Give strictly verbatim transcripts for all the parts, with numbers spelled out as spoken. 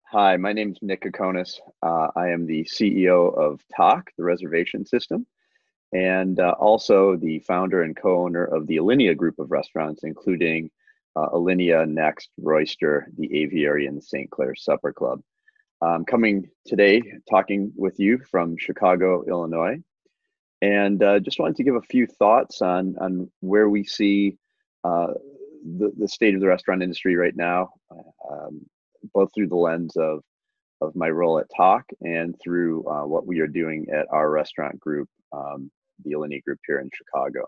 Hi, my name is Nick Kokonas. Uh, I am the C E O of Tock, the reservation system, and uh, also the founder and co-owner of the Alinea group of restaurants, including uh, Alinea, Next, Royster, the Aviary, and the Saint Clair Supper Club. I'm coming today talking with you from Chicago, Illinois, and uh, just wanted to give a few thoughts on on where we see uh, the, the state of the restaurant industry right now, um, both through the lens of of my role at Tock and through uh, what we are doing at our restaurant group, um, the Alinea Group here in Chicago.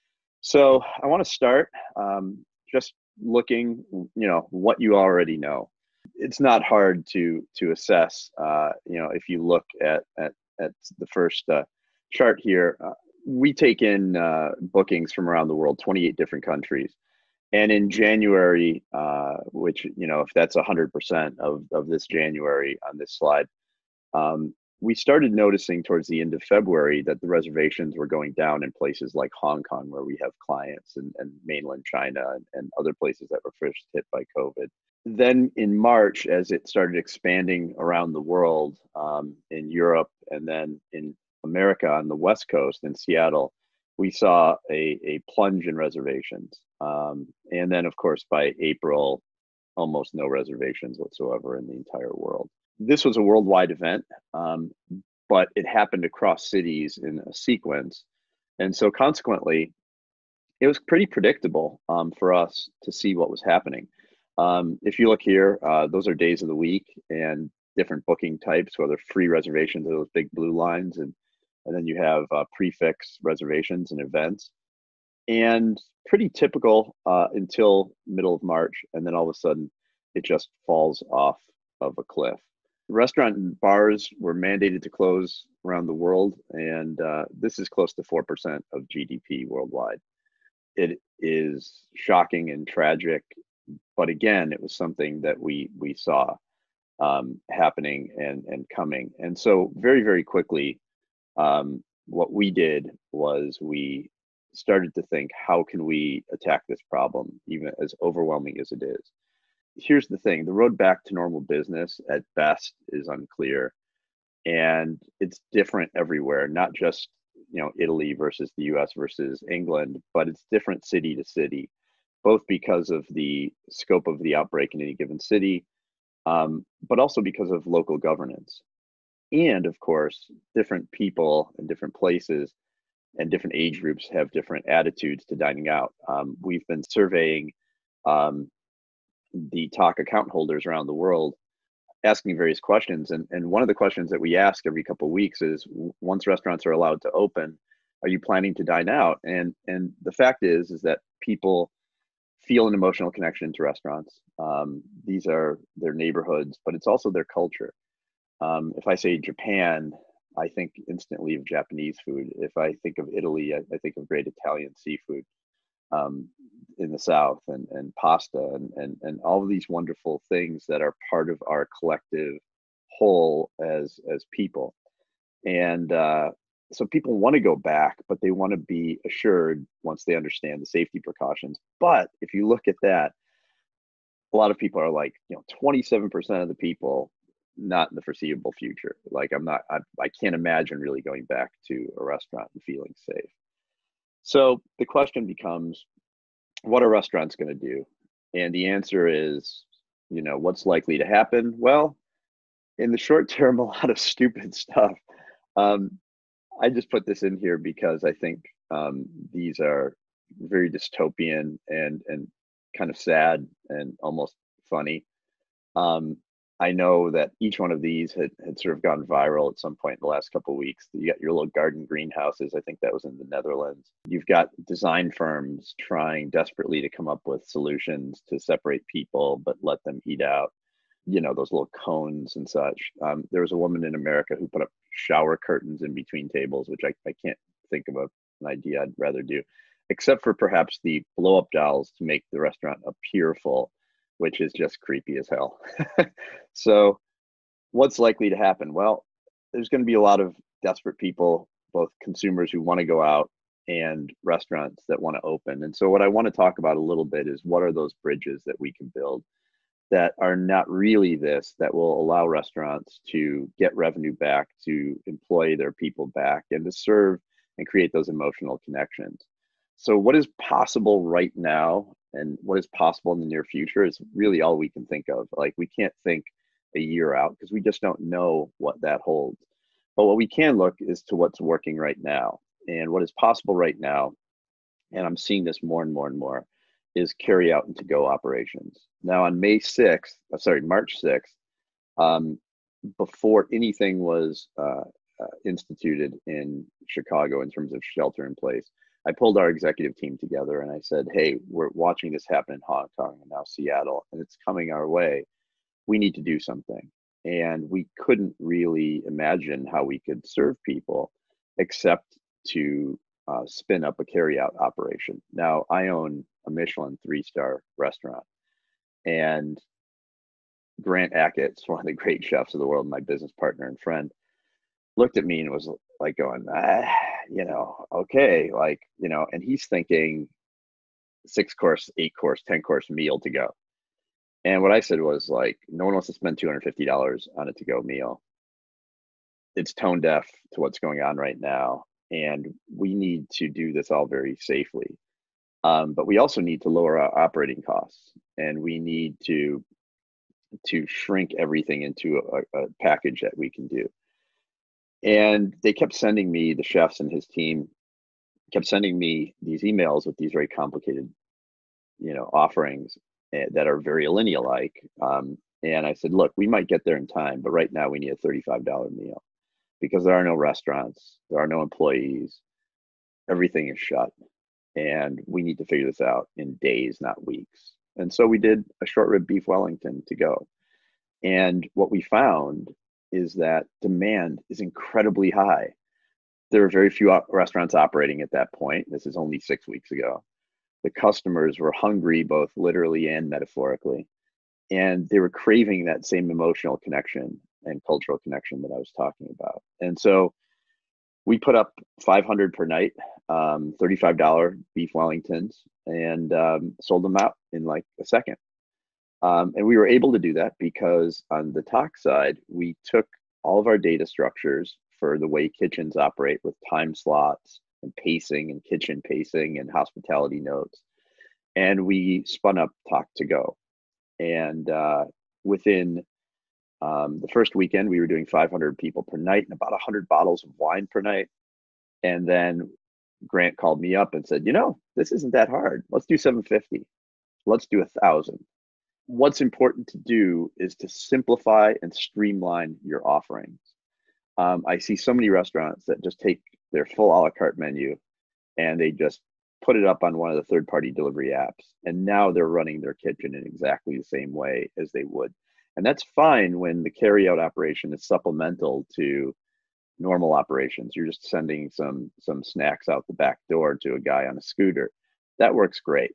So I want to start um, just looking, you know, what you already know. It's not hard to to assess. Uh, you know, if you look at at at the first uh, chart here, uh, we take in uh, bookings from around the world, twenty-eight different countries. And in January, uh, which, you know, if that's one hundred percent of, of this January on this slide, um, we started noticing towards the end of February that the reservations were going down in places like Hong Kong, where we have clients, and, and mainland China, and, and other places that were first hit by COVID. Then in March, as it started expanding around the world, um, in Europe and then in America on the West Coast in Seattle, we saw a, a plunge in reservations. Um, and then, of course, by April, almost no reservations whatsoever in the entire world. This was a worldwide event, um, but it happened across cities in a sequence. And so consequently, it was pretty predictable um, for us to see what was happening. Um, if you look here, uh, those are days of the week and different booking types, whether free reservations are those big blue lines, and, and then you have uh, prefix reservations and events. And pretty typical uh, until middle of March, and then all of a sudden it just falls off of a cliff. Restaurant and bars were mandated to close around the world, and uh, this is close to four percent of G D P worldwide. It is shocking and tragic, but again, it was something that we we saw um, happening and and coming. And so very, very quickly, um, what we did was we started to think, how can we attack this problem, even as overwhelming as it is? Here's the thing: the road back to normal business at best is unclear, and it's different everywhere, not just, you know, Italy versus the U S versus England, but it's different city to city, both because of the scope of the outbreak in any given city, um, but also because of local governance. And of course, different people in different places and different age groups have different attitudes to dining out. Um, we've been surveying um, the Tock account holders around the world, asking various questions. And, and one of the questions that we ask every couple of weeks is, once restaurants are allowed to open, are you planning to dine out? And, and the fact is, is that people feel an emotional connection to restaurants. Um, these are their neighborhoods, but it's also their culture. Um, if I say Japan, I think instantly of Japanese food. If I think of Italy, I, I think of great Italian seafood um, in the South, and, and pasta, and, and, and all of these wonderful things that are part of our collective whole as, as people. And uh, so people want to go back, but they want to be assured once they understand the safety precautions. But if you look at that, a lot of people are like, you know, twenty-seven percent of the people, not in the foreseeable future. Like, I'm not, I, I can't imagine really going back to a restaurant and feeling safe. So the question becomes, what are restaurants going to do? And the answer is, you know, what's likely to happen? Well, in the short term, a lot of stupid stuff. Um, I just put this in here because I think um, these are very dystopian and and kind of sad and almost funny. Um, I know that each one of these had, had sort of gone viral at some point in the last couple of weeks. You got your little garden greenhouses. I think that was in the Netherlands. You've got design firms trying desperately to come up with solutions to separate people, but let them eat out, you know, those little cones and such. Um, there was a woman in America who put up shower curtains in between tables, which I, I can't think of a, an idea I'd rather do, except for perhaps the blow up dolls to make the restaurant appear full, which is just creepy as hell. So what's likely to happen? Well, there's going to be a lot of desperate people, both consumers who want to go out and restaurants that want to open. And so what I want to talk about a little bit is, what are those bridges that we can build? that are not really this, that will allow restaurants to get revenue back, to employ their people back, and to serve and create those emotional connections. So, what is possible right now and what is possible in the near future is really all we can think of. Like, we can't think a year out because we just don't know what that holds. But what we can look is to what's working right now. And what is possible right now, and I'm seeing this more and more and more, is carry out and to go operations. Now, on May sixth, uh, sorry, March sixth, um, before anything was uh, uh, instituted in Chicago in terms of shelter in place, I pulled our executive team together and I said, hey, we're watching this happen in Hong Kong and now Seattle, and it's coming our way. We need to do something. And we couldn't really imagine how we could serve people except to uh, spin up a carry-out operation. Now, I own a Michelin three-star restaurant, and Grant Achatz, one of the great chefs of the world, my business partner and friend, looked at me and was like going, ah, you know, okay, like, you know, and he's thinking six course, eight course, ten course meal to go. And what I said was like, no one wants to spend two hundred fifty dollars on a to go meal. It's tone deaf to what's going on right now. And we need to do this all very safely. Um, but we also need to lower our operating costs, and we need to to shrink everything into a, a package that we can do. And they kept sending me, the chefs and his team kept sending me these emails with these very complicated, you know, offerings that are very Alinea-like. Um, and I said, look, we might get there in time, but right now we need a thirty-five dollar meal because there are no restaurants, there are no employees, everything is shut, and we need to figure this out in days, not weeks. And so we did a short rib beef Wellington to go. And what we found is that demand is incredibly high. There are very few restaurants operating at that point. This is only six weeks ago. The customers were hungry, both literally and metaphorically, and they were craving that same emotional connection and cultural connection that I was talking about. And so we put up five hundred per night, um, thirty-five dollar beef Wellingtons, and um, sold them out in like a second. Um, and we were able to do that because on the Tock side, we took all of our data structures for the way kitchens operate with time slots and pacing and kitchen pacing and hospitality notes. And we spun up Tock to go. And uh, within um, the first weekend, we were doing five hundred people per night and about one hundred bottles of wine per night. And then Grant called me up and said, you know, this isn't that hard. Let's do seven fifty. Let's do a thousand. What's important to do is to simplify and streamline your offerings. Um, I see so many restaurants that just take their full a la carte menu and they just put it up on one of the third-party delivery apps. And now they're running their kitchen in exactly the same way as they would. And that's fine when the carry-out operation is supplemental to normal operations. You're just sending some, some snacks out the back door to a guy on a scooter. That works great.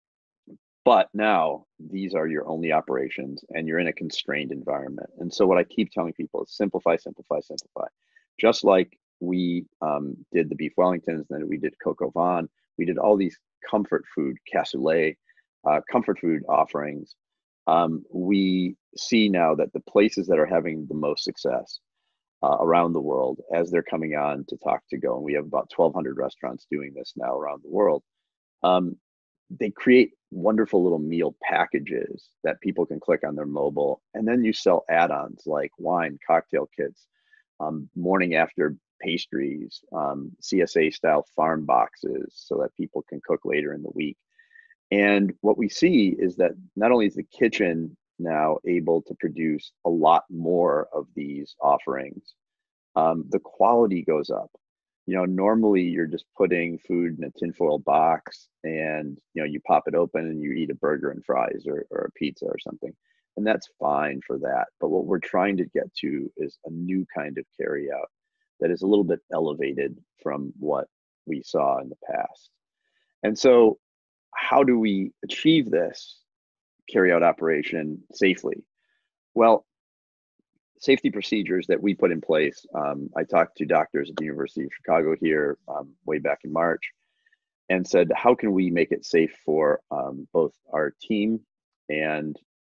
But now these are your only operations and you're in a constrained environment. And so what I keep telling people is simplify, simplify, simplify. Just like we um, did the beef Wellingtons, then we did Coco Van, we did all these comfort food, cassoulet, uh, comfort food offerings. Um, we see now that the places that are having the most success uh, around the world, as they're coming on to Tock to Go, and we have about twelve hundred restaurants doing this now around the world, um, they create wonderful little meal packages that people can click on their mobile. And then you sell add-ons like wine, cocktail kits, um, morning after pastries, um, C S A style farm boxes so that people can cook later in the week. And what we see is that not only is the kitchen now able to produce a lot more of these offerings, um, the quality goes up. You know, normally you're just putting food in a tinfoil box and, you know, you pop it open and you eat a burger and fries or, or a pizza or something. And that's fine for that. But what we're trying to get to is a new kind of carry out that is a little bit elevated from what we saw in the past. And so how do we achieve this carry out operation safely? Well, safety procedures that we put in place. Um, I talked to doctors at the University of Chicago here um, way back in March and said, how can we make it safe for um, both our team and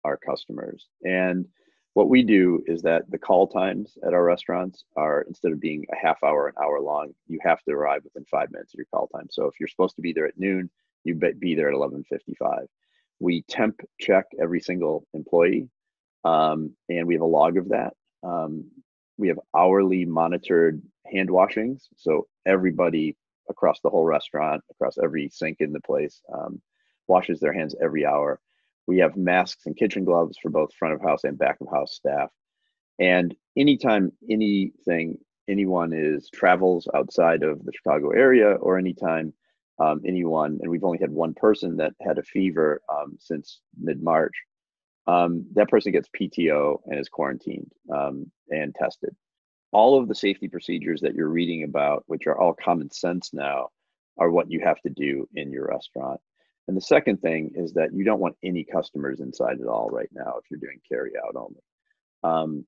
our customers. And what we do is that the call times at our restaurants are, instead of being a half hour, an hour long, you have to arrive within five minutes of your call time. So if you're supposed to be there at noon, you bet be there at eleven fifty-five. We temp check every single employee, um, and we have a log of that. Um, we have hourly monitored hand washings, so everybody across the whole restaurant, across every sink in the place, um, washes their hands every hour. We have masks and kitchen gloves for both front of house and back of house staff. And anytime anything, anyone is travels outside of the Chicago area, or anytime um, anyone, and we've only had one person that had a fever um, since mid-March, um, that person gets P T O and is quarantined um, and tested. All of the safety procedures that you're reading about, which are all common sense now, are what you have to do in your restaurant. And the second thing is that you don't want any customers inside at all right now if you're doing carry out only. Um,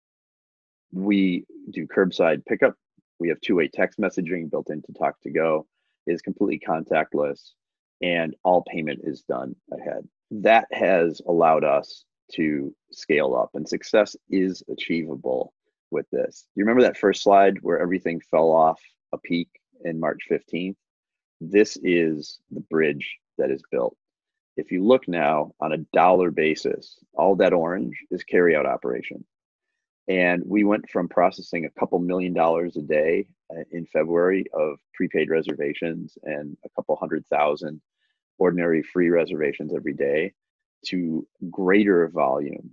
we do curbside pickup. We have two-way text messaging built into Tock to Go. It is completely contactless, and all payment is done ahead. That has allowed us to scale up, and success is achievable with this. You remember that first slide where everything fell off a peak in March fifteenth? This is the bridge that is built. If you look now on a dollar basis, all that orange is carryout operation. And we went from processing a couple million dollars a day in February of prepaid reservations and a couple hundred thousand ordinary free reservations every day to greater volume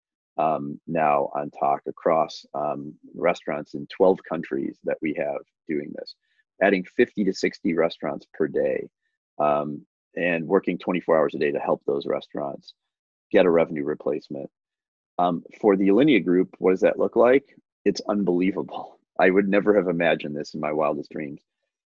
um, now on Tock across um, restaurants in twelve countries that we have doing this, adding fifty to sixty restaurants per day, um, and working twenty-four hours a day to help those restaurants get a revenue replacement. Um, for the Alinea group, what does that look like? It's unbelievable. I would never have imagined this in my wildest dreams.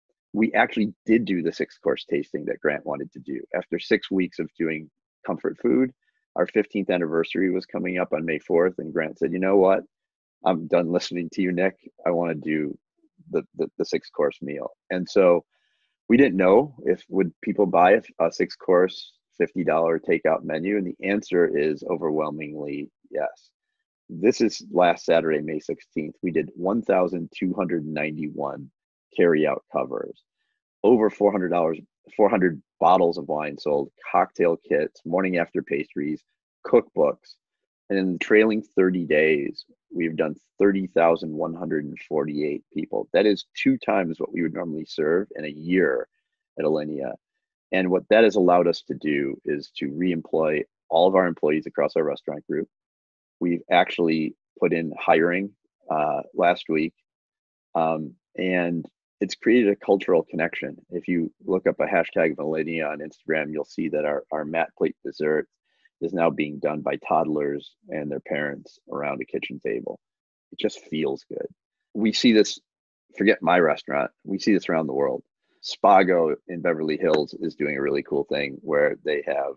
We actually did do the six course tasting that Grant wanted to do. After six weeks of doing comfort food, our fifteenth anniversary was coming up on May fourth, and Grant said, you know what? I'm done listening to you, Nick. I want to do the, the, the six course meal. And so we didn't know if would people buy a, a six course fifty dollar takeout menu, and the answer is overwhelmingly yes. This is last Saturday, May sixteenth. We did one thousand two hundred ninety-one carryout covers, over four hundred dollars, four hundred bottles of wine sold, cocktail kits, morning after pastries, cookbooks. And in the trailing thirty days, we've done thirty thousand one hundred forty-eight people. That is two times what we would normally serve in a year at Alinea. And what that has allowed us to do is to re-employ all of our employees across our restaurant group. We've actually put in hiring uh, last week, um, and it's created a cultural connection. If you look up a hashtag of Alinea on Instagram, you'll see that our, our mat plate dessert is now being done by toddlers and their parents around a kitchen table. It just feels good. We see this, forget my restaurant, we see this around the world. Spago in Beverly Hills is doing a really cool thing where they have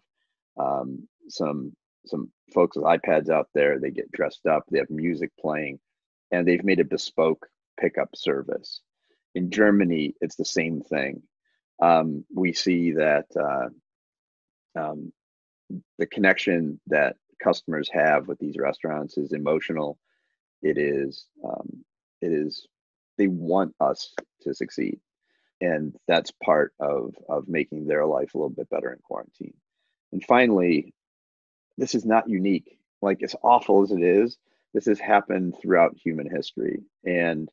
um, some some folks with iPads out there. They get dressed up, they have music playing, and they've made a bespoke pickup service. In Germany, it's the same thing. Um, we see that uh, um, the connection that customers have with these restaurants is emotional. It is, um, it is, they want us to succeed. And that's part of, of making their life a little bit better in quarantine. And finally, this is not unique. Like, as awful as it is, this has happened throughout human history. And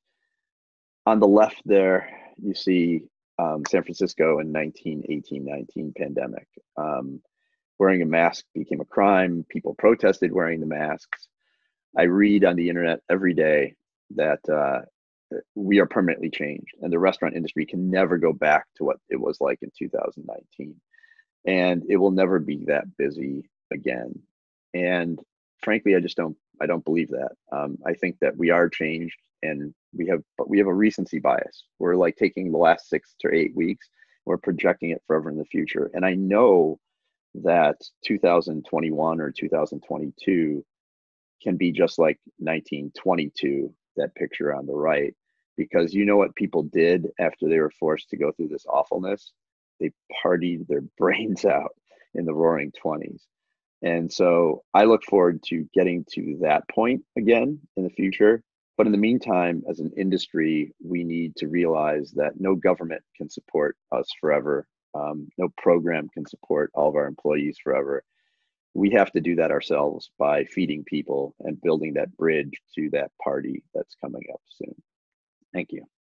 on the left there, you see um, San Francisco in nineteen eighteen nineteen pandemic. Um, wearing a mask became a crime. People protested wearing the masks. I read on the internet every day that uh, we are permanently changed, and the restaurant industry can never go back to what it was like in two thousand nineteen. And it will never be that busy again. And frankly, I just don't, I don't believe that. Um, I think that we are changed, and we have, but we have a recency bias. We're like taking the last six to eight weeks, we're projecting it forever in the future. And I know that two thousand twenty-one or two thousand twenty-two can be just like nineteen twenty-two, that picture on the right, because you know what people did after they were forced to go through this awfulness? They partied their brains out in the roaring twenties. And so I look forward to getting to that point again in the future. But in the meantime, as an industry, we need to realize that no government can support us forever. Um, no program can support all of our employees forever. We have to do that ourselves by feeding people and building that bridge to that party that's coming up soon. Thank you.